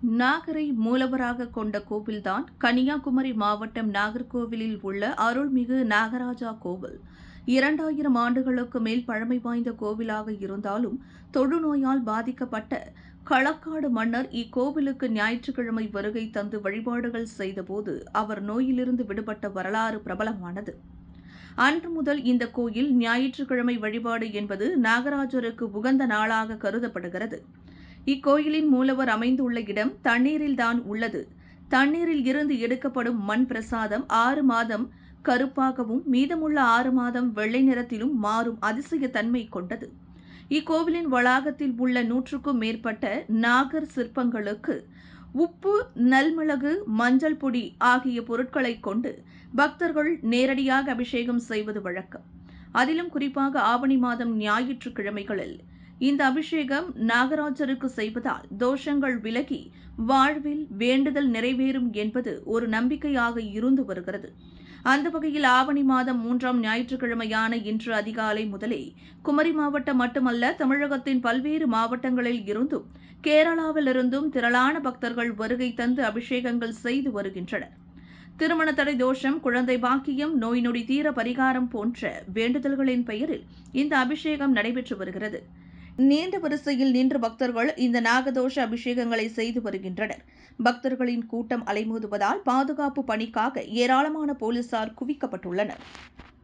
நாகரை மூலவராக கொண்ட கோவில்தான் கன்னியாகுமரி மாவட்டம் நாகர்கோவிலில் உள்ள அருள்மிகு நாகராஜா கோவில். 2000 ஆண்டுகளுக்கு மேல் பழமை வாய்ந்த கோவிலாக இருந்தாலும் தொழுநோயால் பாதிக்கப்பட்ட களக்காடு மன்னர் இக்கோவிலுக்கு ஞாயிற்றுக்கிழமை வருகை தந்து வழிபாடுகள் செய்தபோது அவர் நோயிலிருந்து விடுபட்ட வரலாறு பிரபலமானது. அன்று முதல் இந்த கோயில் ஞாயிற்றுக்கிழமை வழிபாடு என்பது நாகராஜருக்கு உகந்த நாளாக கருதப்படுகிறது. இக்கோயிலின் மூலவர் அமைந்துள்ள இடம் தண்ணீரில்தான் உள்ளது. தண்ணீரில் இருந்து எடுக்கப்படும் மண் பிரசாதம் 6 மாதம் கருப்பாகவும் மீதமுள்ள 6 மாதம் வெள்ளை நிறத்திலும் மாறும் அதிசய தன்மை கொண்டது. இக்கோவிலின் வளாகத்தில் உள்ள 100க்கும் மேற்பட்ட நாகர் சிற்பங்களுக்கு உப்பு, நல்மிளகு, மஞ்சள் பொடி ஆகிய பொருட்களைக் கொண்டு பக்தர்கள் நேரடியாக அபிஷேகம் செய்வது வழக்கம். அதிலும் குறிப்பாக ஆவணி மாதம் ஞாயிற்றுக்கிழமைகளில் இந்த அபிஷேகம் நாகராஜருக்கு செய்வதால் தோஷங்கள் விலகி வாழ்வில் வேண்டுதல் நிறைவேறும் என்பது ஒரு நம்பிக்கையாக இருந்து வருகிறது. அந்த வகையில் ஆவணி மாதம் 3ஆம் ஞாயிற்றுக்கிழமையான இன்று அதிகாலை முதலே குமரி மாவட்டம் மட்டுமல்ல, தமிழகத்தின் பல்வேறு மாவட்டங்களில் இருந்தும் கேரளாவிலிருந்தும் திரளான பக்தர்கள் வருகை தந்து அபிஷேகங்கள் செய்து வருகின்றனர். திருமண தடை தோஷம், குழந்தை பாக்கியம், நோய் நொடி தீர பரிகாரம் போன்ற வேண்டுதல்களின் பெயரில் இந்த அபிஷேகம் நடைபெற்று வருகிறது. நீண்ட வரிசையில் நின்று பக்தர்கள் இந்த நாகதோஷ அபிஷேகங்களை செய்து வருகின்றனர். பக்தர்களின் கூட்டம் அலைமோதுவதால் பாதுகாப்பு பணிக்காக ஏராளமான போலீசார் குவிக்கப்பட்டுள்ளனர்.